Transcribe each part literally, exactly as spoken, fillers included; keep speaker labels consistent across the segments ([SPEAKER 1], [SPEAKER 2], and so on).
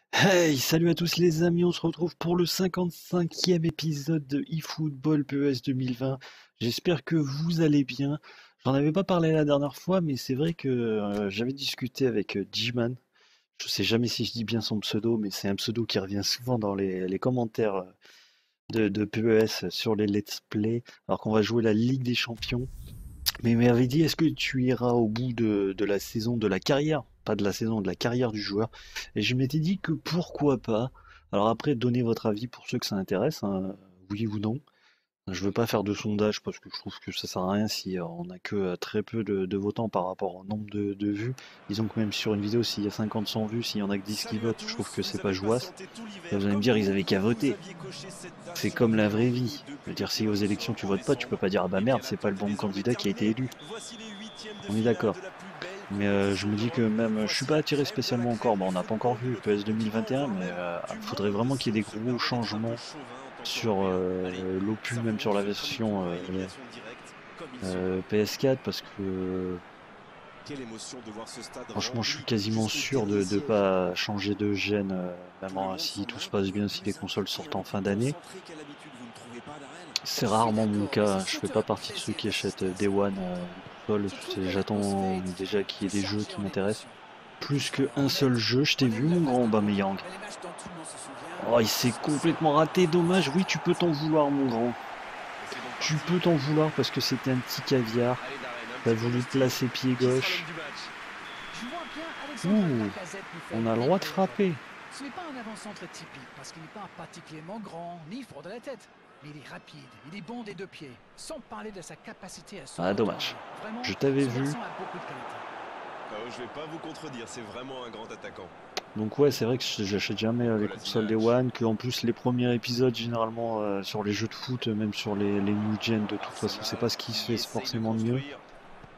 [SPEAKER 1] Hey, salut à tous les amis, on se retrouve pour le cinquante-cinquième épisode de eFootball P E S deux mille vingt. J'espère que vous allez bien. J'en avais pas parlé la dernière fois, mais c'est vrai que euh, j'avais discuté avec euh, G-Man. Je sais jamais si je dis bien son pseudo, mais c'est un pseudo qui revient souvent dans les, les commentaires euh, de, de P E S sur les Let's Play, alors qu'on va jouer la Ligue des Champions. Mais il m'avait dit, est-ce que tu iras au bout de, de la saison, de la carrière, pas de la saison, de la carrière du joueur? Et je m'étais dit que pourquoi pas. Alors après, donnez votre avis pour ceux que ça intéresse, hein, oui ou non. Je veux pas faire de sondage parce que je trouve que ça sert à rien si euh, on a que euh, très peu de, de votants par rapport au nombre de, de vues. Disons que même sur une vidéo, s'il y a cinquante, cent vues, s'il y en a que dix qui
[SPEAKER 2] Salut à
[SPEAKER 1] votent, je trouve
[SPEAKER 2] tous,
[SPEAKER 1] que
[SPEAKER 2] vous
[SPEAKER 1] c'est pas
[SPEAKER 2] avez
[SPEAKER 1] jouasse.
[SPEAKER 2] patienté tout
[SPEAKER 1] Là,
[SPEAKER 2] l'hiver
[SPEAKER 1] vous allez me
[SPEAKER 2] comme
[SPEAKER 1] dire, ils
[SPEAKER 2] nous
[SPEAKER 1] avaient qu'à
[SPEAKER 2] et vous
[SPEAKER 1] voter.
[SPEAKER 2] aviez coché cette
[SPEAKER 1] C'est
[SPEAKER 2] tâche
[SPEAKER 1] comme la vraie
[SPEAKER 2] inédite
[SPEAKER 1] vie. Je veux
[SPEAKER 2] depuis le
[SPEAKER 1] dire, si aux
[SPEAKER 2] tirage au
[SPEAKER 1] élections
[SPEAKER 2] sort
[SPEAKER 1] tu
[SPEAKER 2] en
[SPEAKER 1] votes pas, tu peux
[SPEAKER 2] décembre.
[SPEAKER 1] pas dire ah bah
[SPEAKER 2] Et bien
[SPEAKER 1] merde,
[SPEAKER 2] la
[SPEAKER 1] c'est pas le
[SPEAKER 2] fête est
[SPEAKER 1] bon
[SPEAKER 2] désormais
[SPEAKER 1] candidat qui a été
[SPEAKER 2] terminée.
[SPEAKER 1] élu.
[SPEAKER 2] Voici les huitièmes de
[SPEAKER 1] On est
[SPEAKER 2] finale
[SPEAKER 1] d'accord.
[SPEAKER 2] de la plus belle
[SPEAKER 1] Mais euh, je
[SPEAKER 2] compétition
[SPEAKER 1] me dis que
[SPEAKER 2] d'Europe.
[SPEAKER 1] même, je suis
[SPEAKER 2] Voici
[SPEAKER 1] pas
[SPEAKER 2] la
[SPEAKER 1] attiré
[SPEAKER 2] crème de la
[SPEAKER 1] spécialement encore.
[SPEAKER 2] crème
[SPEAKER 1] Bon,
[SPEAKER 2] du
[SPEAKER 1] on n'a pas encore
[SPEAKER 2] football de
[SPEAKER 1] vu
[SPEAKER 2] notre
[SPEAKER 1] P S
[SPEAKER 2] continent,
[SPEAKER 1] deux mille vingt et un,
[SPEAKER 2] voire
[SPEAKER 1] mais
[SPEAKER 2] même
[SPEAKER 1] euh,
[SPEAKER 2] du
[SPEAKER 1] il faudrait
[SPEAKER 2] monde,
[SPEAKER 1] vraiment qu'il y ait
[SPEAKER 2] si
[SPEAKER 1] des
[SPEAKER 2] je me
[SPEAKER 1] gros
[SPEAKER 2] permets d'être un peu
[SPEAKER 1] changements
[SPEAKER 2] chauvin en tant
[SPEAKER 1] sur
[SPEAKER 2] qu'Européen. Allez,
[SPEAKER 1] euh, l'opus, même
[SPEAKER 2] servons
[SPEAKER 1] sur la
[SPEAKER 2] ce premier
[SPEAKER 1] version
[SPEAKER 2] tour à
[SPEAKER 1] euh,
[SPEAKER 2] élimination directe comme il se doit.
[SPEAKER 1] euh, P S quatre, parce que
[SPEAKER 2] Quelle émotion de voir ce stade
[SPEAKER 1] franchement, je suis
[SPEAKER 2] rempli
[SPEAKER 1] quasiment
[SPEAKER 2] jusqu'au
[SPEAKER 1] sûr
[SPEAKER 2] dernier
[SPEAKER 1] de ne
[SPEAKER 2] siège.
[SPEAKER 1] pas changer de gène, euh, même
[SPEAKER 2] Tout le
[SPEAKER 1] en-
[SPEAKER 2] monde
[SPEAKER 1] si
[SPEAKER 2] semble
[SPEAKER 1] tout se
[SPEAKER 2] un
[SPEAKER 1] passe
[SPEAKER 2] peu
[SPEAKER 1] bien, si les
[SPEAKER 2] plus
[SPEAKER 1] consoles
[SPEAKER 2] impliqué,
[SPEAKER 1] sortent
[SPEAKER 2] un
[SPEAKER 1] en
[SPEAKER 2] peu
[SPEAKER 1] fin
[SPEAKER 2] plus
[SPEAKER 1] d'année.
[SPEAKER 2] concentré qu'à l'habitude, vous ne trouvez pas, Darrell?
[SPEAKER 1] C'est
[SPEAKER 3] Je suis
[SPEAKER 1] rarement mon
[SPEAKER 3] d'accord, mais c'est
[SPEAKER 1] cas. Je fais pas
[SPEAKER 3] surtout un
[SPEAKER 1] partie de ceux
[SPEAKER 3] plaisir
[SPEAKER 1] qui achètent
[SPEAKER 3] d'assister
[SPEAKER 1] euh,
[SPEAKER 3] à
[SPEAKER 1] Day
[SPEAKER 3] ça.
[SPEAKER 1] One euh, une console.
[SPEAKER 3] Je trouve
[SPEAKER 1] C'est-
[SPEAKER 3] que l'atmosphère est
[SPEAKER 1] J'attends déjà
[SPEAKER 3] différente,
[SPEAKER 1] qu'il y ait
[SPEAKER 3] plus
[SPEAKER 1] des jeux
[SPEAKER 3] chargée
[SPEAKER 1] qui
[SPEAKER 3] en
[SPEAKER 1] m'intéressent.
[SPEAKER 3] émotions. Et puis
[SPEAKER 1] Plus
[SPEAKER 3] soyons
[SPEAKER 1] qu'un seul
[SPEAKER 3] honnêtes,
[SPEAKER 1] jeu, je t'ai
[SPEAKER 3] on a
[SPEAKER 1] vu,
[SPEAKER 3] vu la
[SPEAKER 1] mon
[SPEAKER 3] face
[SPEAKER 1] grand
[SPEAKER 3] d'un autre,
[SPEAKER 1] Aubameyang.
[SPEAKER 3] mais les matchs dont tout le monde se souvient
[SPEAKER 1] Oh, il s'est
[SPEAKER 3] sont ceux
[SPEAKER 1] complètement
[SPEAKER 3] où
[SPEAKER 1] raté,
[SPEAKER 3] la différence
[SPEAKER 1] dommage.
[SPEAKER 3] est
[SPEAKER 1] Oui, tu peux t'en
[SPEAKER 3] immense.
[SPEAKER 1] vouloir, mon grand.
[SPEAKER 2] Et c'est donc
[SPEAKER 1] Tu
[SPEAKER 2] parti.
[SPEAKER 1] peux t'en vouloir parce que c'était un petit caviar.
[SPEAKER 2] Allez Darren, un
[SPEAKER 1] T'as
[SPEAKER 2] petit peu de
[SPEAKER 1] voulu
[SPEAKER 2] style.
[SPEAKER 1] placer pied
[SPEAKER 2] Qui sera l'homme
[SPEAKER 1] gauche.
[SPEAKER 2] du match?
[SPEAKER 3] Je vois bien Alexandre
[SPEAKER 1] Ouh,
[SPEAKER 3] Lacazette nous faire
[SPEAKER 1] on
[SPEAKER 3] une
[SPEAKER 1] a le
[SPEAKER 3] belle
[SPEAKER 1] droit de
[SPEAKER 3] entrée
[SPEAKER 1] frapper.
[SPEAKER 3] aujourd'hui. Ce n'est pas un avant-centre typique parce qu'il n'est pas particulièrement grand ni fort de la tête. Mais il est rapide, il est bon des deux pieds, sans parler de sa capacité à se
[SPEAKER 1] Ah,
[SPEAKER 3] retourner.
[SPEAKER 1] dommage.
[SPEAKER 3] Vraiment,
[SPEAKER 1] Je t'avais
[SPEAKER 3] ce
[SPEAKER 1] vu.
[SPEAKER 3] garçon a beaucoup de qualité.
[SPEAKER 2] Oh, je vais pas vous contredire, c'est vraiment un grand attaquant.
[SPEAKER 1] Donc ouais, c'est vrai que j'achète jamais euh, les consoles Day
[SPEAKER 2] Kolasinac,
[SPEAKER 1] One, que en plus les premiers épisodes généralement euh, sur les jeux de foot, euh, même sur les, les new gen, de toute façon c'est
[SPEAKER 2] Arsenal
[SPEAKER 1] pas ce qui se
[SPEAKER 2] qui
[SPEAKER 1] fait
[SPEAKER 2] essaye de
[SPEAKER 1] forcément de mieux.
[SPEAKER 2] construire.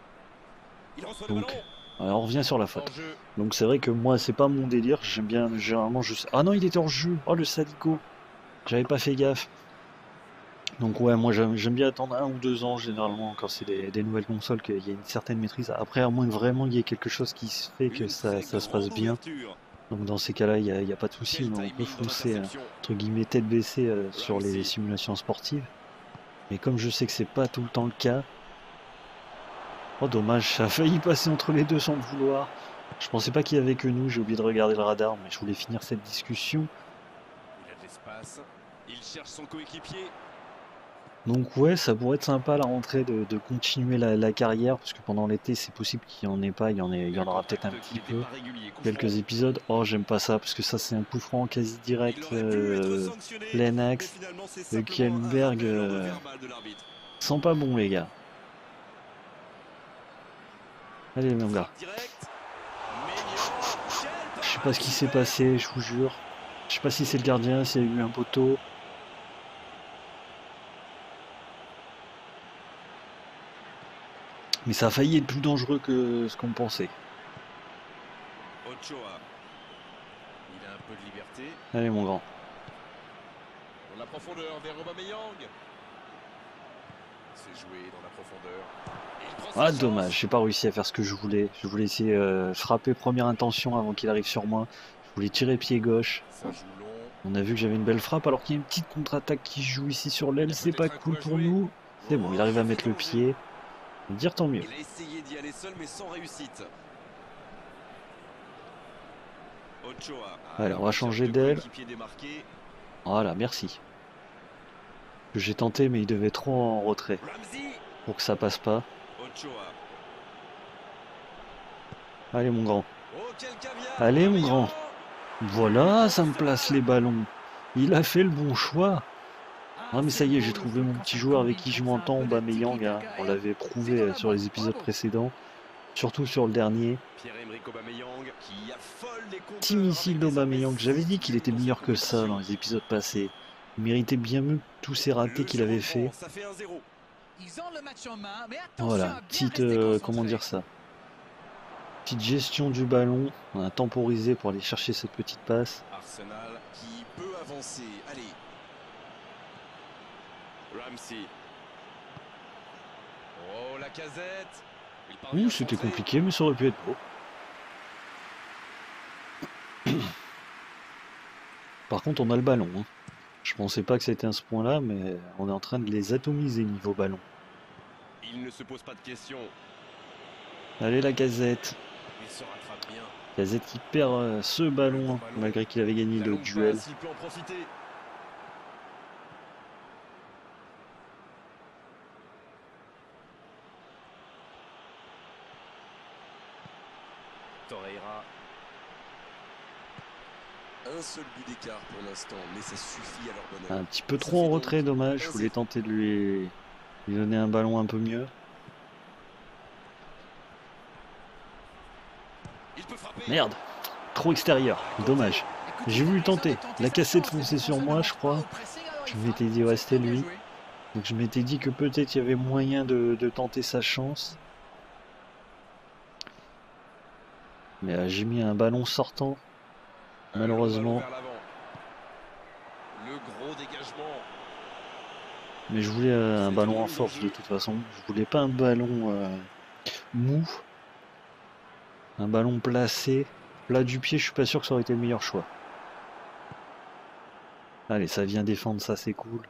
[SPEAKER 2] Il reçoit le
[SPEAKER 1] Donc
[SPEAKER 2] ballon.
[SPEAKER 1] euh, on revient sur la faute.
[SPEAKER 2] Hors jeu.
[SPEAKER 1] Donc c'est vrai que moi c'est pas mon délire, j'aime bien généralement je sais. Ah non, il était hors jeu. Oh le sadico. J'avais pas fait gaffe. Donc ouais, moi j'aime j'aime bien attendre un ou deux ans généralement quand c'est des, des nouvelles consoles qu'il y a une certaine maîtrise. Après, à moins que vraiment il y ait quelque chose qui se fait que
[SPEAKER 2] Une
[SPEAKER 1] ça,
[SPEAKER 2] très
[SPEAKER 1] ça se passe
[SPEAKER 2] grande
[SPEAKER 1] bien.
[SPEAKER 2] ouverture.
[SPEAKER 1] Donc dans ces cas-là, il n'y a, il y a pas de souci,
[SPEAKER 2] Quel
[SPEAKER 1] mais on peut
[SPEAKER 2] timing dans
[SPEAKER 1] foncer euh,
[SPEAKER 2] l'interception.
[SPEAKER 1] entre guillemets tête baissée euh, sur les
[SPEAKER 2] Ramsey.
[SPEAKER 1] simulations sportives. Mais comme je sais que c'est pas tout le temps le cas, oh dommage, ça a failli passer entre les deux sans le vouloir. Je pensais pas qu'il y avait que nous, j'ai oublié de regarder le radar, mais je voulais finir cette discussion.
[SPEAKER 2] Il a de l'espace. Il cherche son coéquipier.
[SPEAKER 1] Donc ouais, ça pourrait être sympa à la rentrée de, de continuer la, la carrière, parce que pendant l'été c'est possible qu'il n'y en ait pas, il y en, ait, il y en
[SPEAKER 2] Le
[SPEAKER 1] aura peut-être un
[SPEAKER 2] contact qui
[SPEAKER 1] petit
[SPEAKER 2] n'était
[SPEAKER 1] peu,
[SPEAKER 2] pas régulier. Coup
[SPEAKER 1] quelques
[SPEAKER 2] franc.
[SPEAKER 1] épisodes. Oh j'aime pas ça, parce que ça c'est un coup franc quasi
[SPEAKER 2] Il
[SPEAKER 1] direct,
[SPEAKER 2] aurait pu être
[SPEAKER 1] euh,
[SPEAKER 2] sanctionné,
[SPEAKER 1] plein
[SPEAKER 2] mais
[SPEAKER 1] axe,
[SPEAKER 2] finalement c'est
[SPEAKER 1] de
[SPEAKER 2] simplement un
[SPEAKER 1] Kjellberg,
[SPEAKER 2] rappel au
[SPEAKER 1] euh,
[SPEAKER 2] verbal de l'arbitre.
[SPEAKER 1] sent pas bon les gars. Allez mon gars,
[SPEAKER 2] Frappe directe. Maignan. Quelle
[SPEAKER 1] je sais pas ce qui s'est
[SPEAKER 2] parade
[SPEAKER 1] passé, je vous jure. Je sais pas si c'est le gardien, s'il y a eu un poteau. Mais ça a failli être plus dangereux que ce qu'on pensait.
[SPEAKER 2] Ochoa. Il a un peu de liberté.
[SPEAKER 1] Allez mon grand.
[SPEAKER 2] Dans la profondeur vers Aubameyang. C'est joué dans la profondeur. Il prend sa
[SPEAKER 1] Ah
[SPEAKER 2] chance.
[SPEAKER 1] dommage, j'ai pas réussi à faire ce que je voulais. Je voulais essayer euh, frapper première intention avant qu'il arrive sur moi. Je voulais tirer pied gauche.
[SPEAKER 2] Ça joue long.
[SPEAKER 1] On a vu que j'avais une belle frappe alors qu'il y a une petite contre-attaque qui se joue ici sur
[SPEAKER 2] Il
[SPEAKER 1] l'aile.
[SPEAKER 2] y a
[SPEAKER 1] C'est pas
[SPEAKER 2] peut-être un coup
[SPEAKER 1] cool
[SPEAKER 2] à
[SPEAKER 1] pour
[SPEAKER 2] jouer.
[SPEAKER 1] nous. C'est bon, il
[SPEAKER 2] Oh,
[SPEAKER 1] arrive à
[SPEAKER 2] il
[SPEAKER 1] mettre
[SPEAKER 2] fait
[SPEAKER 1] le
[SPEAKER 2] danger.
[SPEAKER 1] pied. Dire tant mieux.
[SPEAKER 2] Il a essayé d'y aller seul mais sans réussite. Ochoa. Ah,
[SPEAKER 1] Allez,
[SPEAKER 2] la
[SPEAKER 1] on va
[SPEAKER 2] recherche
[SPEAKER 1] changer
[SPEAKER 2] de
[SPEAKER 1] d'aile.
[SPEAKER 2] coéquipier démarqué.
[SPEAKER 1] Voilà, merci. J'ai tenté mais il devait être trop en retrait
[SPEAKER 2] Ramsey.
[SPEAKER 1] pour que ça passe pas.
[SPEAKER 2] Ochoa.
[SPEAKER 1] Allez mon grand.
[SPEAKER 2] Oh, quel caviar.
[SPEAKER 1] Allez mon
[SPEAKER 2] Aubameyang.
[SPEAKER 1] grand. Voilà, ça me place les ballons. Il a fait le bon choix. Ah mais ça y est, j'ai trouvé mon petit joueur avec qui je m'entends, Aubameyang, hein. On l'avait prouvé euh, sur les épisodes précédents, surtout sur le dernier.
[SPEAKER 2] Pierre-Emerick Aubameyang qui affole les compteurs.
[SPEAKER 1] Petit missile
[SPEAKER 2] avec désormais
[SPEAKER 1] d'Aubameyang, j'avais dit
[SPEAKER 2] six
[SPEAKER 1] qu'il
[SPEAKER 2] buts
[SPEAKER 1] était
[SPEAKER 2] dans
[SPEAKER 1] meilleur
[SPEAKER 2] cette
[SPEAKER 1] que ça dans
[SPEAKER 2] compétition.
[SPEAKER 1] les épisodes passés. Il méritait bien mieux que tous ces ratés
[SPEAKER 2] Le
[SPEAKER 1] qu'il
[SPEAKER 2] jeu
[SPEAKER 1] avait
[SPEAKER 2] reprend,
[SPEAKER 1] fait.
[SPEAKER 2] ça fait un zéro.
[SPEAKER 3] Ils ont le match en main, mais attention
[SPEAKER 1] Voilà,
[SPEAKER 3] à bien
[SPEAKER 1] petite,
[SPEAKER 3] rester
[SPEAKER 1] euh,
[SPEAKER 3] concentré.
[SPEAKER 1] comment dire ça, petite gestion du ballon. On a temporisé pour aller chercher cette petite passe.
[SPEAKER 2] Arsenal qui peut avancer. Allez. Ramsey. Oh, la casette. Il parvient
[SPEAKER 1] Ouh,
[SPEAKER 2] à
[SPEAKER 1] c'était
[SPEAKER 2] centrer.
[SPEAKER 1] compliqué, mais ça aurait pu être beau. Par contre, on a le ballon. Hein. Je pensais pas que c'était à ce point-là, mais on est en train de les atomiser niveau ballon.
[SPEAKER 2] Il ne se pose pas de questions.
[SPEAKER 1] Allez, la Lacazette.
[SPEAKER 2] Il se rattrape bien.
[SPEAKER 1] Lacazette qui perd euh, ce ballon, hein, malgré qu'il avait gagné
[SPEAKER 2] La
[SPEAKER 1] le
[SPEAKER 2] longue
[SPEAKER 1] duel.
[SPEAKER 2] passe, il peut en profiter. Torreira. Un seul but d'écart pour l'instant, mais ça suffit à leur bonheur.
[SPEAKER 1] Un petit peu trop en retrait, dommage. Je voulais tenter de lui, lui donner un ballon un peu mieux.
[SPEAKER 2] Il peut frapper.
[SPEAKER 1] Merde, trop extérieur, dommage. J'ai voulu tenter. Lacazette fonçait sur moi, je crois. Je m'étais dit, ouais, c'était lui. Donc je m'étais dit que peut-être il y avait moyen de, de tenter sa chance. Mais euh, j'ai mis un ballon sortant. Malheureusement.
[SPEAKER 2] Le gros dégagement.
[SPEAKER 1] Mais je voulais euh, un ballon en force de toute façon. Je voulais pas un ballon euh, mou. Un ballon placé. Plat du pied, je suis pas sûr que ça aurait été le meilleur choix. Allez, ça vient défendre, ça c'est cool.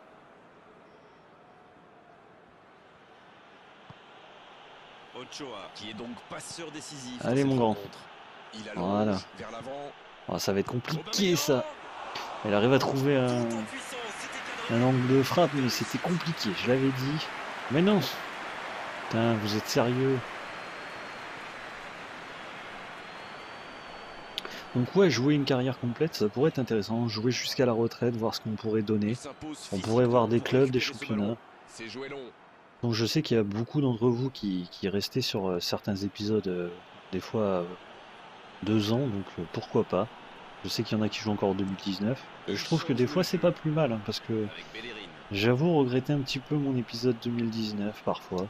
[SPEAKER 2] Ochoa, qui est donc passeur décisif.
[SPEAKER 1] Allez mon grand.
[SPEAKER 2] Il
[SPEAKER 1] Voilà.
[SPEAKER 2] vers l'avant.
[SPEAKER 1] Oh, ça va être compliqué ça. Elle arrive à trouver un, un angle de frappe, mais c'était compliqué, je l'avais dit. Mais non. Putain, vous êtes sérieux? Donc ouais, jouer une carrière complète, ça pourrait être intéressant. Jouer jusqu'à la retraite, voir ce qu'on pourrait donner. On pourrait voir des clubs, des championnats. Donc je sais qu'il y a beaucoup d'entre vous qui, qui restaient sur euh, certains épisodes, euh, des fois euh, deux ans, donc euh, pourquoi pas. Je sais qu'il y en a qui jouent encore en deux mille dix-neuf. Et je trouve que des fois c'est pas plus mal, hein, parce que j'avoue regretter un petit peu mon épisode deux mille dix-neuf parfois.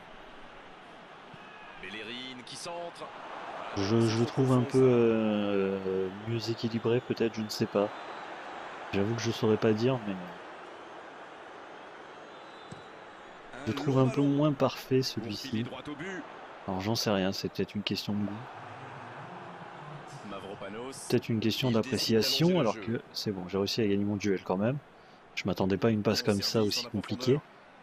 [SPEAKER 1] Je, je le trouve un peu euh, mieux équilibré peut-être, je ne sais pas. J'avoue que je saurais pas dire, mais je trouve un peu moins parfait celui-ci. Alors j'en sais rien, c'est peut-être une question de goût. Peut-être une question d'appréciation, alors que c'est bon, j'ai réussi à gagner mon duel quand même. Je m'attendais pas à une passe comme ça aussi compliquée.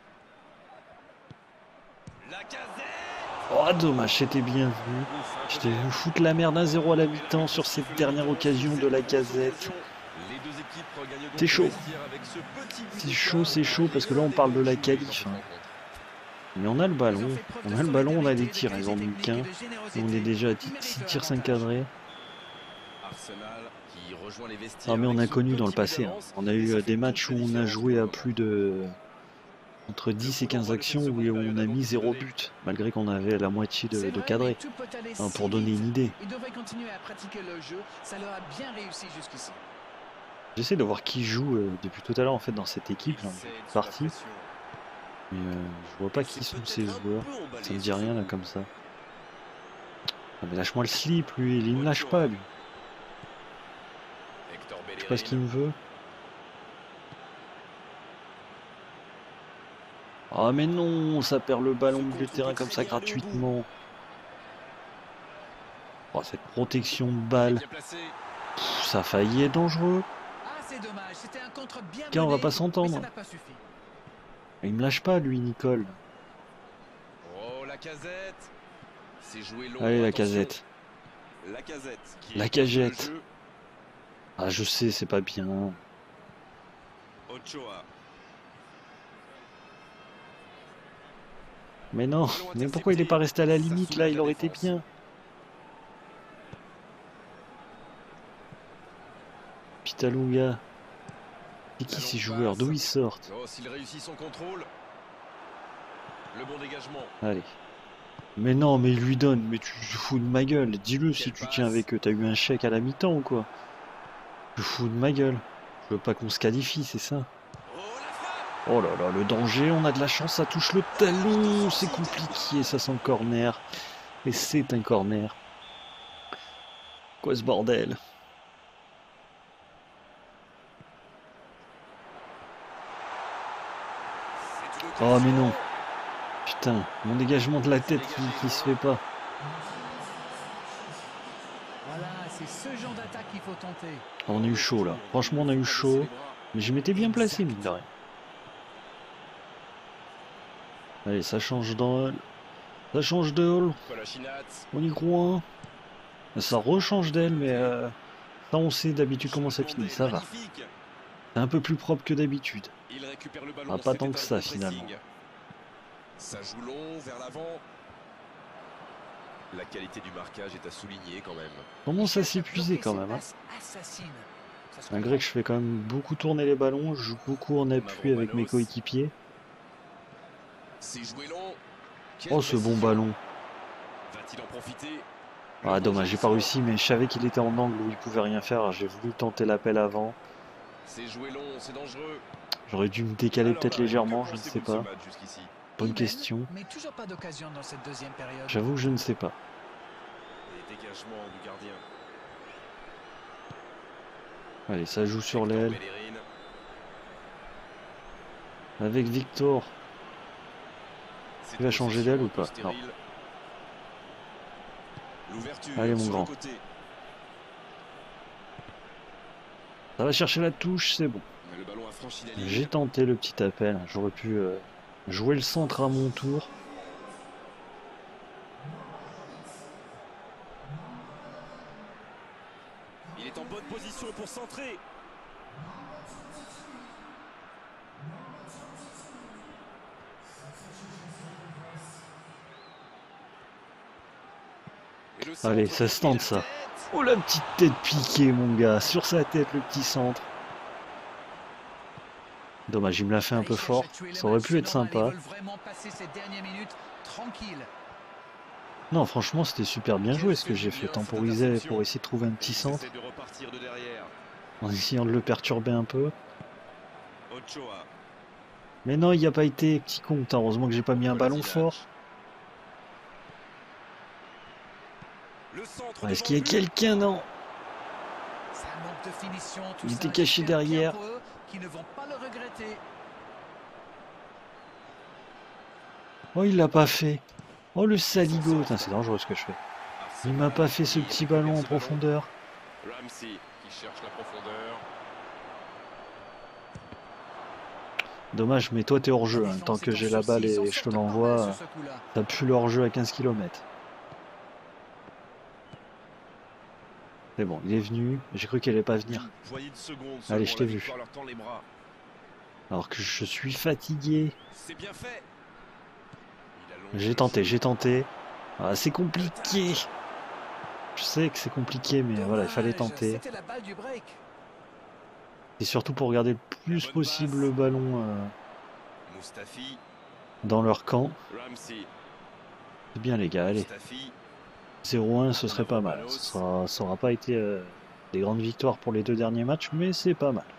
[SPEAKER 1] Oh dommage, c'était bien vu. Je t'ai vu foutre la merde un zéro à la mi-temps sur cette dernière occasion de Lacazette. C'est chaud. C'est chaud, c'est chaud, parce que là on parle de la qualif. Hein. Mais on a le ballon, on a le ballon, on a des tirs, ils en ont qu'un. On est déjà à six tirs cinq cadrés. Non mais on a connu dans le passé, hein. On a eu des matchs où on a joué à plus de... entre dix et quinze actions où on a mis zéro but, malgré qu'on avait la moitié de, de cadré. Hein, pour donner une idée. J'essaie de voir qui joue euh, depuis tout à l'heure en fait dans cette équipe, là, partie. Mais euh, je vois pas qui sont ces joueurs. Ça me dit rien là comme ça. Ah, mais lâche-moi le slip lui, il me lâche pas lui. Je sais pas ce qu'il me veut. Ah mais non, ça perd le ballon au milieu de terrain comme ça gratuitement. Oh, cette protection de balle. Pff, ça a failli être dangereux. Tiens, on va pas s'entendre. Il me lâche pas lui, Nicole. Allez, Lacazette. Lacazette. Ah, je sais, c'est pas bien. Mais non, mais pourquoi il est pas resté à la limite là? Il aurait été bien. Pitaluga. C'est qui ces joueurs? D'où ils sortent? Allez. Mais non, mais il lui donne. Mais tu te fous de ma gueule. Dis-le si tu tiens avec eux. T'as eu un chèque à la mi-temps ou quoi? Tu te fous de ma gueule. Je veux pas qu'on se qualifie, c'est ça? Oh là là, le danger. On a de la chance. Ça touche le talon. C'est compliqué. Ça sent le corner. Et c'est un corner. Quoi ce bordel? Oh mais non. Putain, mon dégagement de la tête qui, qui se fait pas.
[SPEAKER 3] Voilà, C'est ce genre d'attaque qu'il faut tenter.
[SPEAKER 1] On a eu chaud là. Franchement, on a eu chaud. Mais je m'étais bien placé, mine de rien. Allez, ça change d'hall. Ça change de hall. On y croit. Ça rechange d'aile, mais euh, ça on sait d'habitude comment ça finit. Ça va. C'est un peu plus propre que d'habitude. Ah, pas tant que ça finalement.
[SPEAKER 2] Ça joue long vers l'avant. La qualité du marquage est à souligner quand même.
[SPEAKER 1] Comment ça s'épuiser quand même, hein. Malgré que je fais quand même beaucoup tourner les ballons, je joue beaucoup en appui avec mes coéquipiers. Oh, ce bon ballon.
[SPEAKER 2] Va-t-il en profiter?
[SPEAKER 1] Ah, dommage, j'ai pas réussi, mais je savais qu'il était en angle où il pouvait rien faire. J'ai voulu tenter l'appel avant.
[SPEAKER 2] C'est joué long, c'est dangereux.
[SPEAKER 1] J'aurais dû me décaler peut-être légèrement, je ne sais pas. Bonne question.
[SPEAKER 3] Mais toujours pas d'occasion dans cette deuxième période.
[SPEAKER 1] J'avoue que je ne sais pas.
[SPEAKER 2] Et dégagement du gardien.
[SPEAKER 1] Allez, ça joue sur l'aile. Avec Victor. Il va changer d'aile ou pas? Non. Allez mon grand. Ça va chercher la touche, c'est bon. J'ai tenté le petit appel. J'aurais pu euh, jouer le centre à mon tour.
[SPEAKER 2] Il est en bonne position pour centrer.
[SPEAKER 1] Allez, ça se tente ça. Oh la petite tête piquée mon gars. Sur sa tête le petit centre. Dommage, il me l'a fait un peu fort. Ça aurait pu être sympa. Non, franchement, c'était super bien joué ce que j'ai fait. Temporiser pour essayer de trouver un petit centre. En essayant de le perturber un peu. Mais non, il n'y a pas été petit con. Heureusement que j'ai pas mis un ballon fort. Est-ce qu'il y a quelqu'un? Non. Il était caché derrière. Oh, il l'a pas fait. Oh, le saligo. C'est dangereux ce que je fais. Il m'a pas fait ce petit ballon en profondeur. Dommage, mais toi t'es hors jeu. Hein. Tant que j'ai la balle et je te l'envoie, t'as plus le hors jeu à quinze kilomètres. C'est bon, il est venu. J'ai cru qu'elle allait pas venir. Allez, je t'ai vu. Alors que je suis fatigué. J'ai tenté, j'ai tenté. Ah, c'est compliqué. Je sais que c'est compliqué, mais voilà, il fallait tenter. Et surtout pour garder le plus possible le ballon euh, dans leur camp. C'est bien les gars, allez. zéro un, ce serait pas mal. Ça n'aura pas été euh, des grandes victoires pour les deux derniers matchs, mais c'est pas mal.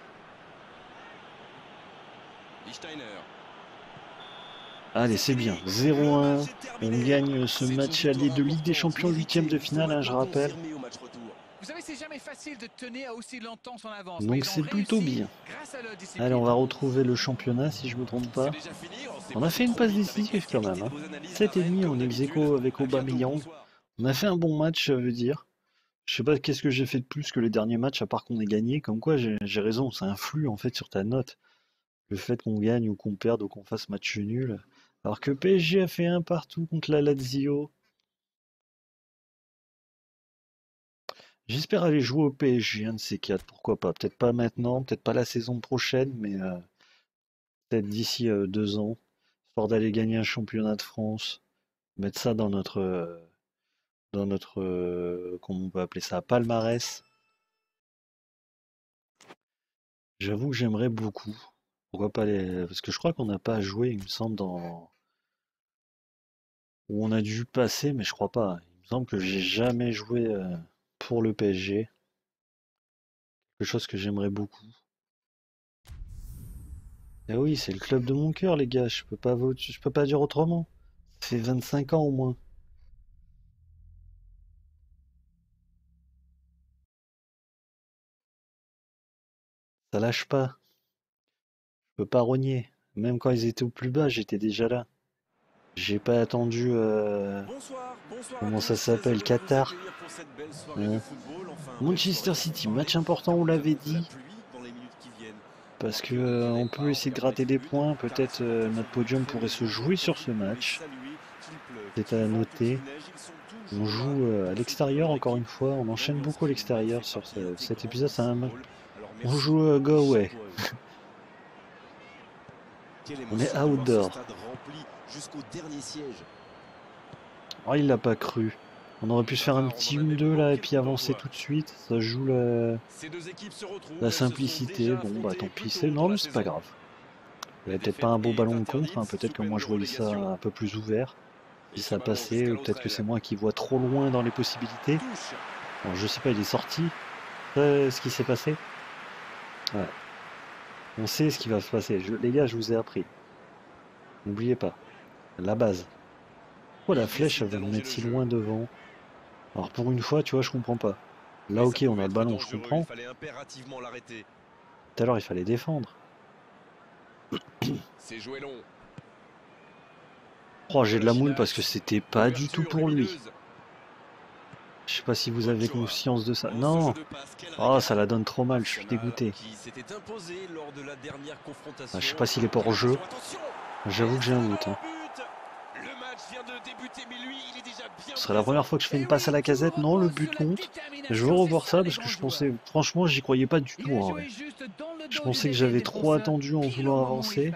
[SPEAKER 1] Allez, c'est bien. zéro un. On gagne ce match aller de Ligue des Champions, huitième de finale, hein, je rappelle.
[SPEAKER 3] Vous savez, c'est jamais facile de tenir aussi longtemps son avance.
[SPEAKER 1] Donc c'est plutôt bien. Allez, on va retrouver le championnat si je me trompe pas. On a fait une passe décisive quand même. Hein. sept virgule cinq en ex-aequo avec Aubameyang. On a fait un bon match, ça veut dire. Je sais pas qu'est-ce que j'ai fait de plus que les derniers matchs, à part qu'on ait gagné. Comme quoi, j'ai raison, ça influe en fait sur ta note. Le fait qu'on gagne ou qu'on perde ou qu'on fasse match nul. Alors que P S G a fait un partout contre la Lazio. J'espère aller jouer au P S G, un de ces quatre, pourquoi pas. Peut-être pas maintenant, peut-être pas la saison prochaine, mais euh, peut-être d'ici euh, deux ans. Histoire d'aller gagner un championnat de France. Mettre ça dans notre... Euh, dans notre... Euh, comment on peut appeler ça? Palmarès. J'avoue que j'aimerais beaucoup. Pourquoi pas les... Parce que je crois qu'on n'a pas joué, il me semble, dans... Où on a dû passer, mais je crois pas. Il me semble que j'ai jamais joué euh, pour le P S G. Quelque chose que j'aimerais beaucoup. Eh oui, c'est le club de mon cœur, les gars. Je peux pas voter, je peux pas dire autrement. Ça fait vingt-cinq ans au moins. Ça lâche pas. Je peux pas rogner. Même quand ils étaient au plus bas, j'étais déjà là. J'ai pas attendu. Euh...
[SPEAKER 2] Bonsoir.
[SPEAKER 1] Comment ça s'appelle, Qatar. euh, Manchester City, match important, on l'avait dit. Parce que euh, on peut essayer de gratter des points. Peut-être euh, notre podium pourrait se jouer sur ce match. C'est à noter. On joue euh, à l'extérieur encore une fois. On enchaîne beaucoup à l'extérieur sur ce- cet épisode. C'est un... On joue euh, go away. On est outdoor. Oh, il l'a pas cru. On aurait pu se faire un petit une deux là et puis avancer tout de suite. Ça joue la, la simplicité. Bon bah tant pis, c'est non mais c'est pas grave. Il n'y avait peut-être pas un beau ballon de contre, hein. Peut-être que moi je voyais ça un peu plus ouvert. Si ça passait, ou peut-être que c'est moi qui vois trop loin dans les possibilités. Alors, je sais pas, il est sorti. C'est ce qui s'est passé. Ouais. On sait ce qui va se passer. Je, les gars, je vous ai appris. N'oubliez pas. La base. Pourquoi la flèche elle va me mettre si loin devant? Alors pour une fois, tu vois, je comprends pas. Là, ok, on a le ballon, je comprends. Tout à l'heure, il fallait défendre. Oh, j'ai de la moule parce que c'était pas du tout pour lui. Je sais pas si vous avez conscience de ça. Non. Oh, ça la donne trop mal, je suis dégoûté. Ah, je sais pas s'il est pas hors jeu. J'avoue que j'ai un doute. Hein. Ce serait la première fois que je fais une passe à la casette. Non, le but compte. Je veux revoir ça parce que je pensais, franchement, j'y croyais pas du tout en vrai. Je pensais que j'avais trop attendu en voulant avancer.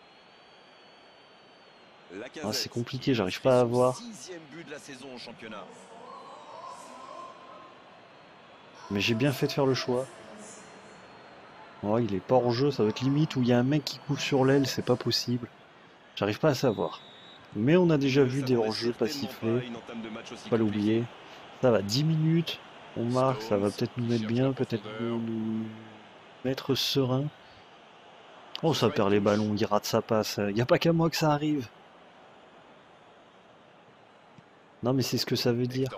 [SPEAKER 1] Ah, c'est compliqué, j'arrive pas à voir. Mais j'ai bien fait de faire le choix. Oh, il est pas hors jeu, ça va être limite où il y a un mec qui couvre sur l'aile, c'est pas possible. J'arrive pas à savoir. Mais on a déjà vu des hors-jeux pas sifflés. Faut pas l'oublier. Ça va, dix minutes. On marque, ça va peut-être nous mettre bien, peut-être nous, nous mettre serein. Oh, ça perd les ballons, il rate sa passe. Il n'y a pas qu'à moi que ça arrive. Non, mais c'est ce que ça veut dire.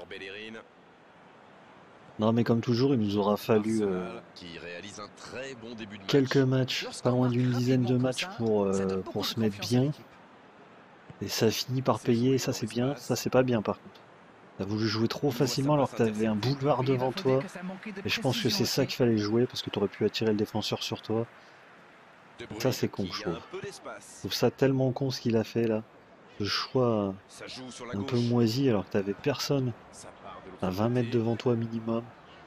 [SPEAKER 1] Non, mais comme toujours, il nous aura fallu euh, quelques matchs, pas loin d'une dizaine de matchs pour, euh, pour se mettre bien. Et ça finit par payer, ça c'est bien, ça c'est pas bien par contre. T'as voulu jouer trop facilement alors que t'avais un boulevard devant toi. Et je pense que c'est ça qu'il fallait jouer parce que t'aurais pu attirer le défenseur sur toi. Ça c'est con, je trouve. Je trouve ça tellement con ce qu'il a fait là. Ce choix un peu moisi alors que t'avais personne à vingt mètres devant toi minimum.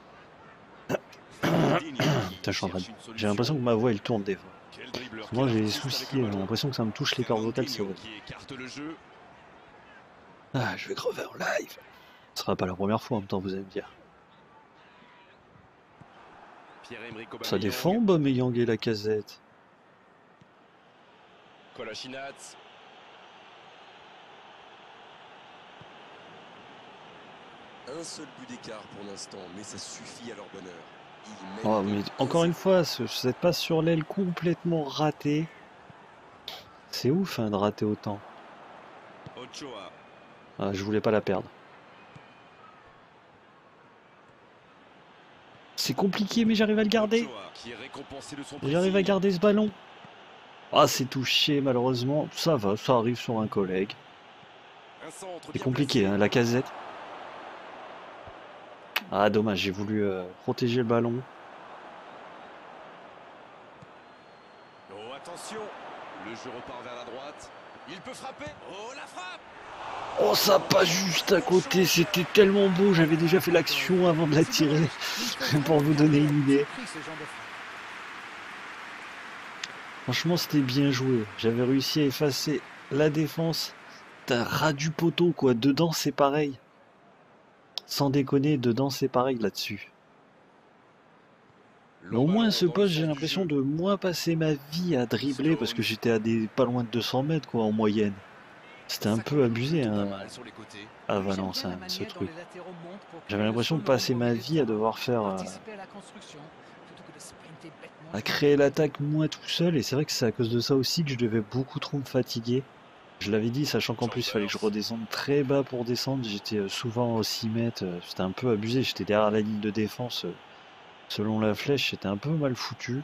[SPEAKER 1] Putain, j'ai l'impression que ma voix elle tourne des fois. Moi j'ai des soucis, j'ai l'impression que ça me touche les cordes vocales, c'est vrai. Ah, je vais crever en live. Ce sera pas la première fois en même temps, vous allez me dire. Ça défend Aubameyang et Lacazette.
[SPEAKER 4] Un seul but d'écart pour l'instant, mais ça suffit à leur bonheur.
[SPEAKER 1] Oh, mais encore une fois, ce, cette passe sur l'aile complètement ratée. C'est ouf hein, de rater autant. Ah, je voulais pas la perdre. C'est compliqué, mais j'arrive à le garder. J'arrive à garder ce ballon. Ah, c'est touché, malheureusement. Ça va, ça arrive sur un collègue. C'est compliqué, hein, Lacazette. Ah, dommage, j'ai voulu euh, protéger le ballon.
[SPEAKER 2] Oh, attention, le jeu repart vers la droite. Il peut frapper. Oh, la frappe.
[SPEAKER 1] Oh, ça pas juste à côté, c'était tellement beau, j'avais déjà fait l'action avant de la tirer, pour vous donner une idée. Franchement, c'était bien joué. J'avais réussi à effacer la défense. T'as ras du poteau, quoi. Dedans, c'est pareil. Sans déconner, dedans, c'est pareil là-dessus. Mais au moins, ce poste, j'ai l'impression de moins passer ma vie à dribbler parce que j'étais à des pas loin de deux cents mètres, quoi, en moyenne. C'était un peu abusé hein, à Valence, hein, ce truc. J'avais l'impression de passer ma vie à devoir faire... Euh, à créer l'attaque moi tout seul, et c'est vrai que c'est à cause de ça aussi que je devais beaucoup trop me fatiguer. Je l'avais dit, sachant qu'en plus il fallait que je redescende très bas pour descendre, j'étais souvent aux six mètres, c'était un peu abusé, j'étais derrière la ligne de défense, selon la flèche, c'était un peu mal foutu.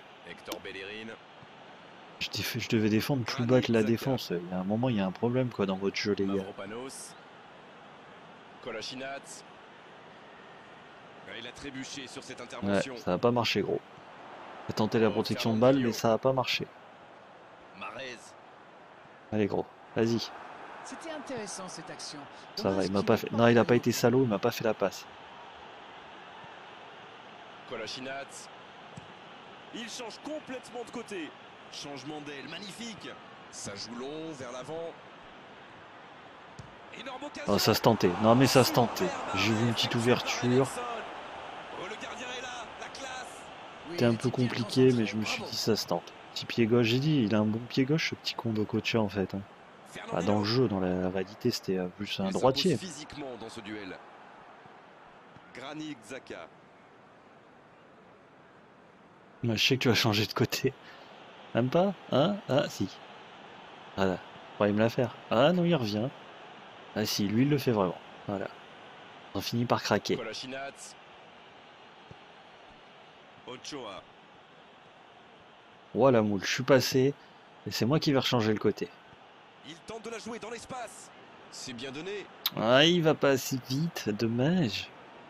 [SPEAKER 1] Je devais défendre plus bas que la défense. Il y a un moment, il y a un problème quoi dans votre jeu, les gars.
[SPEAKER 2] Kolasinac. Il a trébuché sur cette
[SPEAKER 1] Ouais,
[SPEAKER 2] intervention.
[SPEAKER 1] ça n'a pas marché, gros. J'ai tenté la protection de balle, mais ça n'a pas marché.
[SPEAKER 2] Mahrez.
[SPEAKER 1] Allez, gros, vas-y.
[SPEAKER 3] C'était intéressant cette action.
[SPEAKER 1] Ça va,
[SPEAKER 3] Dommage
[SPEAKER 1] il m'a
[SPEAKER 3] qu'il
[SPEAKER 1] pas
[SPEAKER 3] ait
[SPEAKER 1] fait. Non, il a pas
[SPEAKER 3] fait
[SPEAKER 1] été salaud, il m'a pas fait la passe.
[SPEAKER 2] Kolasinac. Il change complètement de côté. Changement d'aile, magnifique. Ça joue long, vers l'avant. Énorme occasion.
[SPEAKER 1] Oh, ça se tentait. Non, mais ça se tentait. J'ai vu une petite ouverture.
[SPEAKER 2] Oh, le gardien est là, la classe.
[SPEAKER 3] Oui,
[SPEAKER 1] C'était un
[SPEAKER 3] il
[SPEAKER 1] peu
[SPEAKER 3] était bien
[SPEAKER 1] compliqué, mais
[SPEAKER 3] concentré,
[SPEAKER 1] je me suis
[SPEAKER 3] bravo.
[SPEAKER 1] dit ça se tente. Petit pied gauche, j'ai dit, il a un bon pied gauche, ce petit con d'Okocha en fait. Hein. Bah, dans le
[SPEAKER 2] Fernandinho.
[SPEAKER 1] jeu, dans la, la validité, c'était euh, plus un
[SPEAKER 2] Il
[SPEAKER 1] droitier.
[SPEAKER 2] s'impose physiquement dans ce duel. Granit Xhaka.
[SPEAKER 1] Ouais, je sais que tu vas changer de côté. Même pas? Hein? Ah, si. Voilà. Il me la faire. Ah non, il revient. Ah si, lui, il le fait vraiment. Voilà. On finit par craquer.
[SPEAKER 2] Kolasinac. Ochoa.
[SPEAKER 1] Voilà, moule, je suis passé. Et c'est moi qui vais rechanger le côté.
[SPEAKER 2] Il tente de la jouer dans l'espace. C'est bien donné.
[SPEAKER 1] Ah, il va pas assez vite, dommage.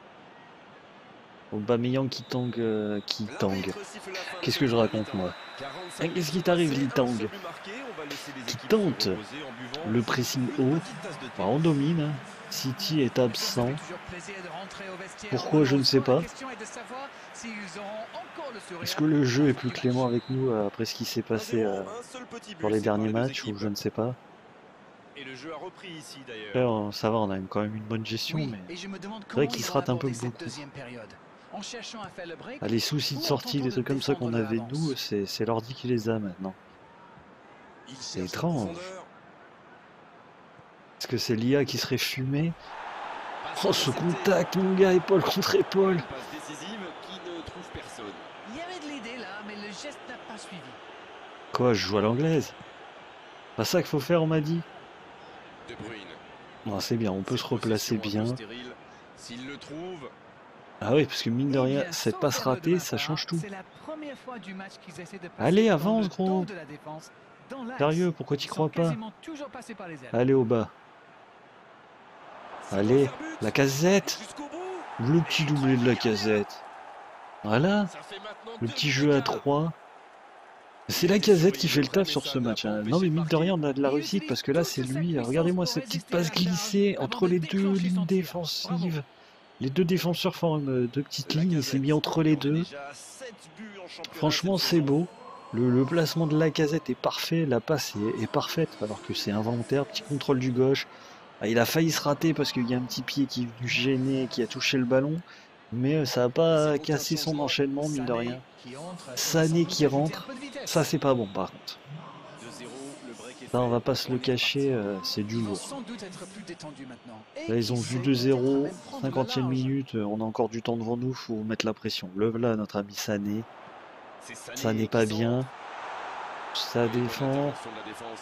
[SPEAKER 1] Aubameyang qui tangue, euh, qui tangue.
[SPEAKER 2] L'arbitre siffle la fin de
[SPEAKER 1] Qu'est-ce
[SPEAKER 2] ce
[SPEAKER 1] que je
[SPEAKER 2] premier
[SPEAKER 1] raconte,
[SPEAKER 2] mi-temps.
[SPEAKER 1] moi?
[SPEAKER 2] quarante-cinq
[SPEAKER 1] Eh, qu'est-ce qui
[SPEAKER 2] minutes
[SPEAKER 1] t'arrive,
[SPEAKER 2] passées,
[SPEAKER 1] Litang?
[SPEAKER 2] un seul but marqué. On va laisser les
[SPEAKER 1] Qui
[SPEAKER 2] équipes
[SPEAKER 1] tente
[SPEAKER 2] se reposer en buvant
[SPEAKER 1] le pressing
[SPEAKER 2] une
[SPEAKER 1] haut.
[SPEAKER 2] petite tasse de thé.
[SPEAKER 1] Bah, on domine. hein. City est absent.
[SPEAKER 3] Ça fait toujours plaisir de rentrer au vestiaire
[SPEAKER 1] Pourquoi,
[SPEAKER 3] en
[SPEAKER 1] je ne sais
[SPEAKER 3] score. La
[SPEAKER 1] pas.
[SPEAKER 3] question est de savoir s'ils auront encore le sourire
[SPEAKER 1] Est-ce que le jeu
[SPEAKER 3] à
[SPEAKER 1] est
[SPEAKER 3] la fin
[SPEAKER 1] plus
[SPEAKER 3] du
[SPEAKER 1] clément
[SPEAKER 3] match.
[SPEAKER 1] avec nous euh, après ce qui s'est passé euh,
[SPEAKER 2] un seul petit but
[SPEAKER 1] sur les
[SPEAKER 2] sépare
[SPEAKER 1] derniers
[SPEAKER 2] les deux
[SPEAKER 1] matchs ou
[SPEAKER 2] équipes.
[SPEAKER 1] je ne sais pas.
[SPEAKER 2] Et le jeu a repris ici d'ailleurs.
[SPEAKER 1] Après, on- ça va, on a une- quand même une bonne gestion,
[SPEAKER 3] Oui,
[SPEAKER 1] mais
[SPEAKER 3] et je me demande
[SPEAKER 1] c'est vrai
[SPEAKER 3] comment
[SPEAKER 1] qu'il
[SPEAKER 3] ils
[SPEAKER 1] se
[SPEAKER 3] vont
[SPEAKER 1] rate un peu
[SPEAKER 3] aborder cette
[SPEAKER 1] beaucoup.
[SPEAKER 3] deuxième période. En cherchant à faire le break
[SPEAKER 1] Ah, les soucis de
[SPEAKER 3] ou en
[SPEAKER 1] sortie,
[SPEAKER 3] tentant
[SPEAKER 1] les
[SPEAKER 3] de
[SPEAKER 1] trucs comme ça qu'on
[SPEAKER 3] défendre leur
[SPEAKER 1] avait
[SPEAKER 3] avance.
[SPEAKER 1] nous, c'est c'est l'ordi qui les a maintenant.
[SPEAKER 2] Il
[SPEAKER 1] C'est
[SPEAKER 2] cherche la
[SPEAKER 1] étrange.
[SPEAKER 2] profondeur.
[SPEAKER 1] Est-ce que c'est l'I A qui serait fumé?
[SPEAKER 2] Passe
[SPEAKER 1] Oh, ce
[SPEAKER 2] interceptée.
[SPEAKER 1] contact, mon gars, épaule contre épaule.
[SPEAKER 2] Une passe décisive qui ne trouve personne.
[SPEAKER 3] Il y avait de l'idée là, mais le geste n'a pas suivi.
[SPEAKER 1] Quoi, je joue à l'anglaise? Pas ça qu'il faut faire, on m'a dit.
[SPEAKER 2] De Bruyne.
[SPEAKER 1] Bon, c'est bien, on peut se
[SPEAKER 2] Cette
[SPEAKER 1] replacer
[SPEAKER 2] possession un peu
[SPEAKER 1] bien.
[SPEAKER 2] stérile. S'il le trouve,
[SPEAKER 1] Ah oui, parce que mine de
[SPEAKER 3] Eh
[SPEAKER 1] rien,
[SPEAKER 3] bien,
[SPEAKER 1] cette
[SPEAKER 3] sauf
[SPEAKER 1] passe
[SPEAKER 3] erreur de
[SPEAKER 1] ratée,
[SPEAKER 3] ma
[SPEAKER 1] ça
[SPEAKER 3] part,
[SPEAKER 1] change tout.
[SPEAKER 3] C'est la première fois du match qu'ils essaient de passer
[SPEAKER 1] Allez,
[SPEAKER 3] dans
[SPEAKER 1] avance,
[SPEAKER 3] le
[SPEAKER 1] gros.
[SPEAKER 3] dos de la défense, dans l'axe.
[SPEAKER 1] Sérieux, pourquoi t'y
[SPEAKER 3] Ils sont
[SPEAKER 1] crois pas?
[SPEAKER 3] quasiment toujours passés par les ailes.
[SPEAKER 1] Allez au bas.
[SPEAKER 2] s'il
[SPEAKER 1] Allez,
[SPEAKER 2] doit faire but,
[SPEAKER 1] la casette.
[SPEAKER 2] jusqu'au bout.
[SPEAKER 1] Le petit doublé de la casette. Voilà,
[SPEAKER 2] Ça fait maintenant
[SPEAKER 1] le
[SPEAKER 2] deux
[SPEAKER 1] petit
[SPEAKER 2] buts
[SPEAKER 1] jeu à
[SPEAKER 2] d'écart.
[SPEAKER 1] trois. C'est la casette qui fait le taf sur ce match. hein. Non mais mine de rien, on a de la
[SPEAKER 3] Il
[SPEAKER 1] réussite
[SPEAKER 3] utilise
[SPEAKER 1] parce que là
[SPEAKER 3] toute
[SPEAKER 1] c'est
[SPEAKER 3] sa
[SPEAKER 1] lui.
[SPEAKER 3] puissance
[SPEAKER 1] Regardez-moi
[SPEAKER 3] pour
[SPEAKER 1] cette petite
[SPEAKER 3] résister à la
[SPEAKER 1] passe
[SPEAKER 3] charge
[SPEAKER 1] glissée
[SPEAKER 3] avant
[SPEAKER 1] entre
[SPEAKER 3] de
[SPEAKER 1] les deux
[SPEAKER 3] déclencher
[SPEAKER 1] lignes
[SPEAKER 3] son tir.
[SPEAKER 1] défensives. Les deux défenseurs forment euh, deux petites
[SPEAKER 2] La
[SPEAKER 1] lignes, il s'est
[SPEAKER 2] Gazette
[SPEAKER 1] mis entre les
[SPEAKER 2] qui en est
[SPEAKER 1] deux.
[SPEAKER 2] déjà à sept buts en championnat
[SPEAKER 1] Franchement,
[SPEAKER 2] cette
[SPEAKER 1] c'est
[SPEAKER 2] saison.
[SPEAKER 1] beau. Le, le placement de la casette est parfait, la passe est, est parfaite, alors que c'est involontaire. Petit contrôle du gauche. Ah, il a failli se rater parce qu'il y a un petit pied qui est venu gêner, qui a touché le ballon. Mais euh, ça n'a pas
[SPEAKER 2] C'est
[SPEAKER 1] cassé
[SPEAKER 2] un
[SPEAKER 1] son
[SPEAKER 2] changement.
[SPEAKER 1] enchaînement, mine de
[SPEAKER 3] Sané
[SPEAKER 1] rien.
[SPEAKER 3] qui entre, il
[SPEAKER 1] Sané
[SPEAKER 3] semble
[SPEAKER 1] qui
[SPEAKER 3] ajouter
[SPEAKER 1] rentre.
[SPEAKER 3] un peu de vitesse.
[SPEAKER 1] Ça, c'est pas bon, par contre.
[SPEAKER 2] deux zéro, le break est
[SPEAKER 1] Ça, on
[SPEAKER 2] fait.
[SPEAKER 1] va pas se le
[SPEAKER 2] On est
[SPEAKER 1] cacher,
[SPEAKER 2] reparti.
[SPEAKER 1] euh, c'est du
[SPEAKER 3] Ils vont
[SPEAKER 1] lourd.
[SPEAKER 3] sans doute être plus détendus maintenant. Et
[SPEAKER 1] Là, ils
[SPEAKER 3] qui
[SPEAKER 1] ont
[SPEAKER 3] sait,
[SPEAKER 1] vu deux
[SPEAKER 3] peut-être
[SPEAKER 1] zéro,
[SPEAKER 3] même prendre le
[SPEAKER 1] cinquantième
[SPEAKER 3] large.
[SPEAKER 1] minute, euh, on a encore du temps devant nous, faut mettre la pression. Le voilà, notre ami Sané.
[SPEAKER 2] C'est Sané
[SPEAKER 1] Ça n'est
[SPEAKER 2] qui
[SPEAKER 1] pas
[SPEAKER 2] centre.
[SPEAKER 1] bien. Ça
[SPEAKER 2] Bonne
[SPEAKER 1] défend.
[SPEAKER 2] intervention de la défense.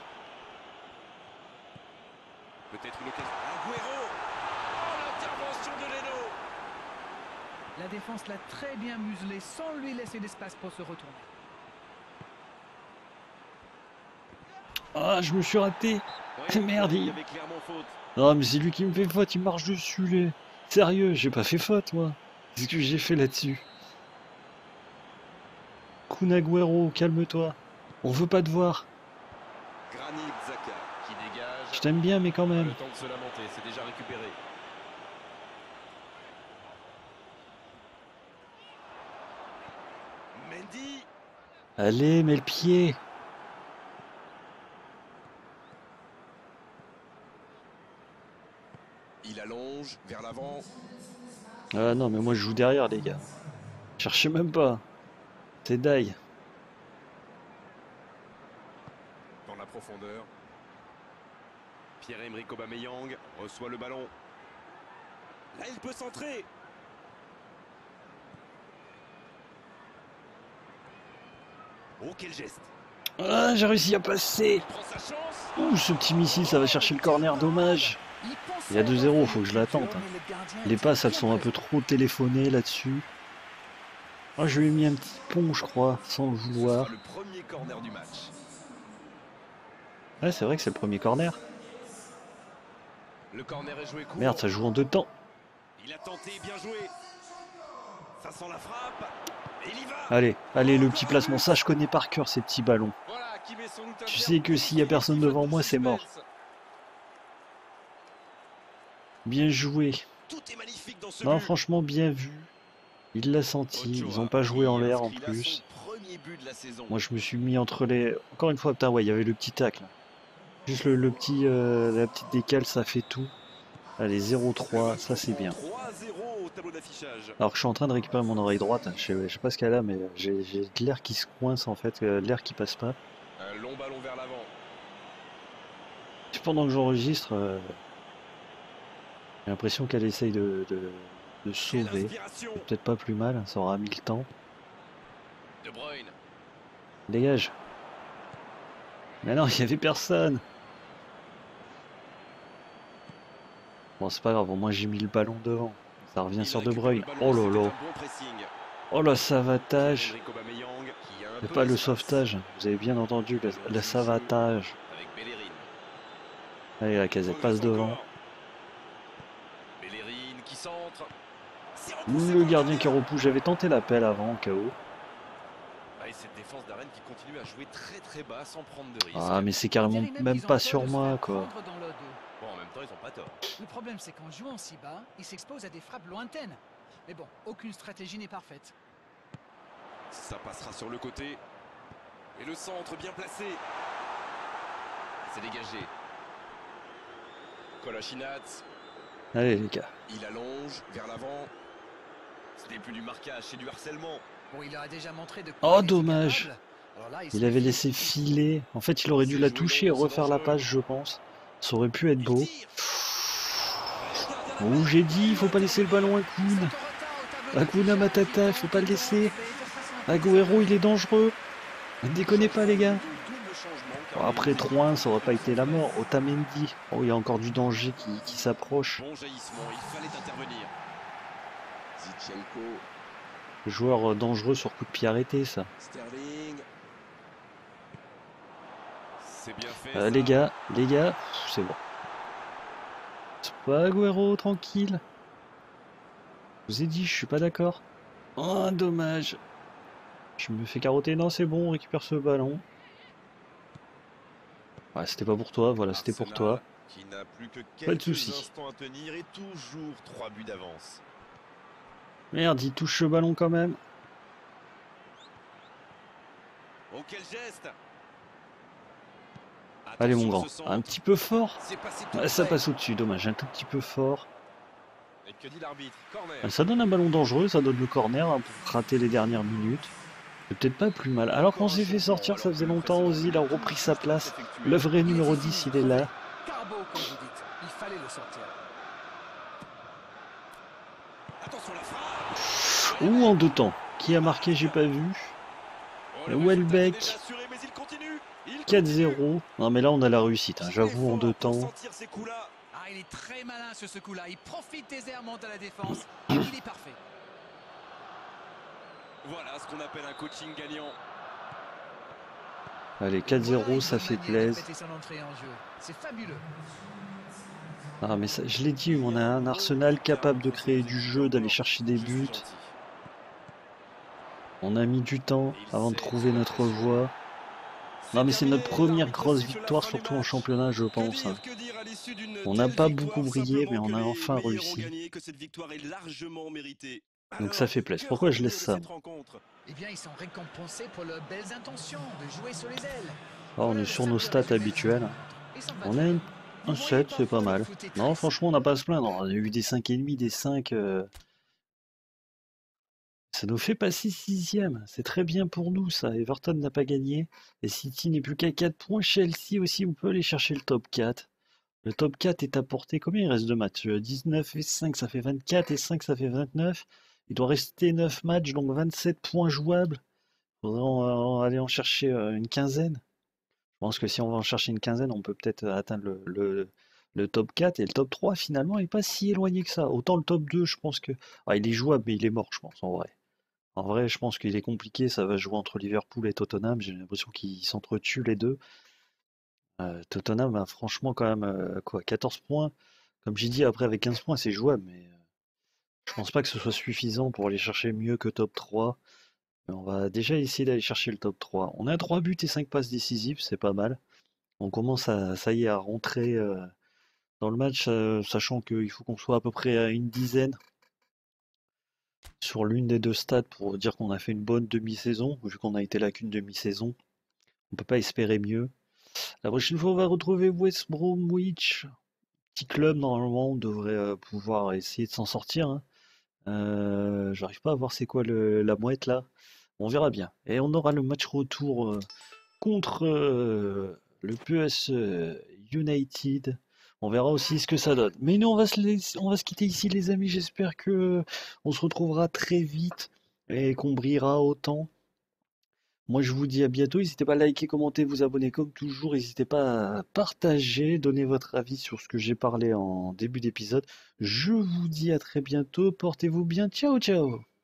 [SPEAKER 2] Peut-être une occasion. Agüero. Oh, l'intervention de Leno.
[SPEAKER 3] La défense l'a très bien muselé sans lui laisser d'espace pour se retourner.
[SPEAKER 1] Ah, je me suis raté.
[SPEAKER 2] Ouais,
[SPEAKER 1] Merde,
[SPEAKER 2] il y
[SPEAKER 1] il-
[SPEAKER 2] avait clairement faute.
[SPEAKER 1] Non, mais c'est lui qui me fait faute, il marche dessus, lui. Sérieux, j'ai pas fait faute, moi. Qu'est-ce que j'ai fait là-dessus? Kun Agüero, calme-toi. On veut pas te voir.
[SPEAKER 2] Granit Xhaka qui dégage.
[SPEAKER 1] Je t'aime bien, mais quand
[SPEAKER 2] Pas
[SPEAKER 1] même.
[SPEAKER 2] le temps de se lamenter, c'est déjà récupéré. Mendy.
[SPEAKER 1] Allez, mets le pied.
[SPEAKER 2] Il allonge vers l'avant.
[SPEAKER 1] Ah non, mais moi je joue derrière, les gars. Cherchez même pas. C'est die.
[SPEAKER 2] Dans la profondeur. Pierre-Emerick Aubameyang reçoit le ballon. Là, il peut centrer. Oh, quel geste.
[SPEAKER 1] Ah, j'ai réussi à passer.
[SPEAKER 2] Il prend sa chance.
[SPEAKER 1] Ouh, ce petit missile, ça va chercher le corner, dommage.
[SPEAKER 3] Il pensait
[SPEAKER 1] Il y a deux zéro,
[SPEAKER 3] avoir
[SPEAKER 1] faut que je
[SPEAKER 3] fait
[SPEAKER 1] l'attente,
[SPEAKER 3] le
[SPEAKER 1] hein.
[SPEAKER 3] mais le gardien
[SPEAKER 1] Les
[SPEAKER 3] était
[SPEAKER 1] passes, elles
[SPEAKER 3] bien
[SPEAKER 1] sont un peu
[SPEAKER 3] présent.
[SPEAKER 1] trop téléphonées là-dessus. Moi, je lui ai mis un petit pont, je crois, sans le
[SPEAKER 2] Ce
[SPEAKER 1] vouloir.
[SPEAKER 2] sera le premier corner du match.
[SPEAKER 1] Ouais, c'est vrai que c'est le premier corner.
[SPEAKER 2] Le corner est joué court.
[SPEAKER 1] Merde, ça joue en deux temps.
[SPEAKER 2] Il a tenté, bien joué. Ça sent la frappe. Et il y va.
[SPEAKER 1] Allez, allez, le petit placement. Ça, je connais par cœur ces petits ballons.
[SPEAKER 2] Voilà, qui met sans doute un
[SPEAKER 1] Tu
[SPEAKER 2] terme
[SPEAKER 1] sais que s'il y a
[SPEAKER 2] au
[SPEAKER 1] personne
[SPEAKER 2] épisode
[SPEAKER 1] devant
[SPEAKER 2] de
[SPEAKER 1] moi, c'est mort.
[SPEAKER 2] suspense.
[SPEAKER 1] Bien joué.
[SPEAKER 2] Tout est magnifique dans ce
[SPEAKER 1] Non,
[SPEAKER 2] but.
[SPEAKER 1] franchement, bien vu. Il l'a senti. Ils n'ont pas joué en l'air en plus. Moi, je me suis mis entre les... Encore une fois, putain, ouais, il y avait le petit tacle. Juste le, le petit, euh, la petite décale, ça fait tout. Allez, zéro trois, ça c'est bien. Alors que je suis en train de récupérer mon oreille droite. Je sais, je sais pas ce qu'elle a, mais j'ai j'ai de l'air qui se coince en fait, euh, l'air qui passe pas.
[SPEAKER 2] Un long ballon vers l'avant.
[SPEAKER 1] Pendant que j'enregistre, euh, j'ai l'impression qu'elle essaye de, de, de sauver. Peut-être pas plus mal, ça aura mis le temps.
[SPEAKER 2] De Bruyne.
[SPEAKER 1] Dégage. Mais non, il n'y avait personne. Bon, c'est pas grave, au moins j'ai mis le ballon devant. Ça revient
[SPEAKER 2] Il
[SPEAKER 1] sur De
[SPEAKER 2] récupère
[SPEAKER 1] Bruyne.
[SPEAKER 2] le ballon,
[SPEAKER 1] Oh là
[SPEAKER 2] c'était
[SPEAKER 1] là.
[SPEAKER 2] un bon pressing.
[SPEAKER 1] Oh le savatage.
[SPEAKER 2] Henrik Aubameyang, qui a un
[SPEAKER 1] C'est
[SPEAKER 2] peu
[SPEAKER 1] pas le
[SPEAKER 2] d'espace.
[SPEAKER 1] sauvetage. Vous avez bien entendu, le, le savatage.
[SPEAKER 2] Avec Bellerin.
[SPEAKER 1] Allez, la casette
[SPEAKER 2] Progresse
[SPEAKER 1] passe devant.
[SPEAKER 2] encore. Bellerin qui centre. C'est repoussé
[SPEAKER 1] Le
[SPEAKER 2] par
[SPEAKER 1] gardien qui
[SPEAKER 2] gardien.
[SPEAKER 1] repousse. J'avais tenté l'appel avant, au cas où.
[SPEAKER 2] Ah, et cette défense d'Arène qui continue à jouer très très bas sans prendre de risques.
[SPEAKER 1] Ah, mais c'est
[SPEAKER 3] On
[SPEAKER 1] carrément
[SPEAKER 3] dirait
[SPEAKER 1] même
[SPEAKER 3] qu'ils ont
[SPEAKER 1] pas
[SPEAKER 3] peur
[SPEAKER 1] sur
[SPEAKER 3] de se
[SPEAKER 1] moi,
[SPEAKER 3] faire
[SPEAKER 1] quoi.
[SPEAKER 3] prendre dans le dos.
[SPEAKER 2] Bon, en même temps, ils ont pas tort.
[SPEAKER 3] Le problème, c'est qu'en jouant si bas, il s'expose à des frappes lointaines. Mais bon, aucune stratégie n'est parfaite.
[SPEAKER 2] Ça passera sur le côté. Et le centre bien placé. C'est dégagé. Kolasinac.
[SPEAKER 1] Allez, les gars.
[SPEAKER 2] Il allonge vers l'avant. Ce n'est plus du marquage, c'est du harcèlement.
[SPEAKER 3] Bon, il a déjà montré de
[SPEAKER 1] Oh,
[SPEAKER 3] quoi il était
[SPEAKER 1] dommage.
[SPEAKER 3] capable. Alors là, il
[SPEAKER 1] Il
[SPEAKER 3] se
[SPEAKER 1] avait
[SPEAKER 3] méfie.
[SPEAKER 1] laissé filer. En fait, il aurait dû la
[SPEAKER 2] C'est joué
[SPEAKER 1] toucher et
[SPEAKER 2] long, c'est
[SPEAKER 1] refaire la
[SPEAKER 2] dangereux.
[SPEAKER 1] passe, je pense. Ça aurait pu être
[SPEAKER 2] Il
[SPEAKER 1] beau.
[SPEAKER 2] tire.
[SPEAKER 1] Oh, j'ai dit, il faut pas laisser le ballon à Koun. Hakuna Matata, faut pas le laisser. Agüero, il est dangereux. Ne déconnez pas, les gars. Bon, après trois un, ça aurait pas été la mort. Otamendi. Oh, il y a encore du danger qui, qui s'approche.
[SPEAKER 2] Bon jaillissement, il fallait intervenir.
[SPEAKER 4] Zichenko,
[SPEAKER 1] Joueur euh, dangereux sur coup de pied arrêté, ça.
[SPEAKER 4] Sterling,
[SPEAKER 2] C'est bien fait.
[SPEAKER 1] Euh,
[SPEAKER 2] ça.
[SPEAKER 1] les gars, les gars, pff, c'est bon. C'est pas Agüero, tranquille. Je vous ai dit, je suis pas d'accord. Oh, dommage. Je me fais carotter. Non, c'est bon, on récupère ce ballon. Ouais, c'était pas pour toi, voilà, c'était pour toi.
[SPEAKER 2] Arsenal, qui n'a plus que
[SPEAKER 1] Pas de
[SPEAKER 2] quelques
[SPEAKER 1] souci.
[SPEAKER 2] instants à tenir et toujours trois buts d'avance.
[SPEAKER 1] Merde, il touche le ballon quand même.
[SPEAKER 2] Oh quel geste!
[SPEAKER 1] Allez, mon
[SPEAKER 2] Attention,
[SPEAKER 1] grand.
[SPEAKER 2] ce centre.
[SPEAKER 1] Un petit peu fort.
[SPEAKER 2] C'est passé tout
[SPEAKER 1] Ouais, ça
[SPEAKER 2] près.
[SPEAKER 1] passe au-dessus, dommage. Un tout petit peu fort.
[SPEAKER 2] Et que dit l'arbitre? Corner.
[SPEAKER 1] Ouais, ça donne un ballon dangereux, ça donne le corner hein, pour rater les dernières minutes. C'est peut-être pas plus mal. Alors qu'on s'est fait sortir, ça faisait longtemps. Ozil a repris sa place. Le vrai numéro dix, il est là.
[SPEAKER 3] Carbo, comme vous dites. Il fallait le sortir.
[SPEAKER 2] Attention la frappe.
[SPEAKER 1] Ou en deux temps. Qui a marqué, j'ai pas vu.
[SPEAKER 2] Oh, le
[SPEAKER 1] Welbeck.
[SPEAKER 2] résultat est assuré, mais il continue. Il
[SPEAKER 1] quatre
[SPEAKER 2] continue.
[SPEAKER 1] zéro. Non mais là on a la réussite, hein,
[SPEAKER 2] Il
[SPEAKER 1] j'avoue
[SPEAKER 2] est
[SPEAKER 1] en deux
[SPEAKER 2] fort pour
[SPEAKER 1] temps.
[SPEAKER 2] sentir ces coups-là.
[SPEAKER 3] Ah, il est très malin sur ce coup-là. Il profite des airs, monte à la défense. Et il est parfait.
[SPEAKER 2] Voilà ce qu'on appelle un coaching gagnant.
[SPEAKER 1] Allez, quatre
[SPEAKER 3] Voilà
[SPEAKER 1] zéro,
[SPEAKER 3] une
[SPEAKER 1] ça
[SPEAKER 3] bonne
[SPEAKER 1] fait
[SPEAKER 3] manière de
[SPEAKER 1] plaisir.
[SPEAKER 3] fêter son entrée en jeu. C'est fabuleux.
[SPEAKER 1] Ah mais ça, je l'ai dit, on a un Arsenal capable de créer du jeu, d'aller chercher des
[SPEAKER 2] Je suis
[SPEAKER 1] buts.
[SPEAKER 2] gentil.
[SPEAKER 1] On a mis du temps avant de trouver notre voie. Non mais c'est notre première grosse victoire, surtout en championnat je pense. hein. On n'a pas beaucoup brillé, mais on a enfin réussi. Donc ça fait plaisir. Pourquoi je laisse ça?
[SPEAKER 3] Eh bien, ils sont récompensés pour leurs belles intentions de jouer sur les ailes.
[SPEAKER 1] Ah, on est sur nos stats habituelles. On a une- un sept, c'est pas mal. Non franchement on n'a pas à se plaindre. On a eu des cinq virgule cinq, des cinq. euh, Ça nous fait passer sixième. C'est très bien pour nous ça. Everton n'a pas gagné. Et City n'est plus qu'à quatre points. Chelsea aussi, on peut aller chercher le top quatre. Le top quatre est à portée. Combien il reste de matchs? Euh, dix-neuf et cinq, ça fait vingt-quatre. Et cinq, ça fait vingt-neuf. Il doit rester neuf matchs, donc vingt-sept points jouables. Il faudrait en- en aller en chercher euh, une quinzaine. Je pense que si on va en chercher une quinzaine, on peut peut-être euh, atteindre le, le- le top quatre. Et le top trois, finalement, n'est pas si éloigné que ça. Autant le top deux, je pense que... Ah, il est jouable, mais il est mort, je pense, en vrai. En vrai, je pense qu'il est compliqué. Ça va jouer entre Liverpool et Tottenham. J'ai l'impression qu'ils s'entretuent les deux. Euh, Tottenham a franchement quand même euh, quoi, quatorze points. Comme j'ai dit, après avec quinze points, c'est jouable, mais euh, je pense pas que ce soit suffisant pour aller chercher mieux que top trois. Mais on va déjà essayer d'aller chercher le top trois. On a trois buts et cinq passes décisives, c'est pas mal. On commence à, ça y est, à rentrer euh, dans le match, euh, sachant qu'il faut qu'on soit à peu près à une dizaine sur l'une des deux stats pour dire qu'on a fait une bonne demi-saison, vu qu'on a été là qu'une demi-saison. On peut pas espérer mieux. La prochaine fois, on va retrouver West Bromwich. Petit club, normalement, on devrait euh, pouvoir essayer de s'en sortir, hein. Euh, j'arrive pas à voir c'est quoi le, la mouette là. On verra bien. Et on aura le match retour euh, contre euh, le P S United. On verra aussi ce que ça donne. Mais nous, on va se, laisser- on va se quitter ici, les amis. J'espère que on se retrouvera très vite et qu'on brillera autant. Moi, je vous dis à bientôt. N'hésitez pas à liker, commenter, vous abonner comme toujours. N'hésitez pas à partager, donner votre avis sur ce que j'ai parlé en début d'épisode. Je vous dis à très bientôt. Portez-vous bien. Ciao, ciao.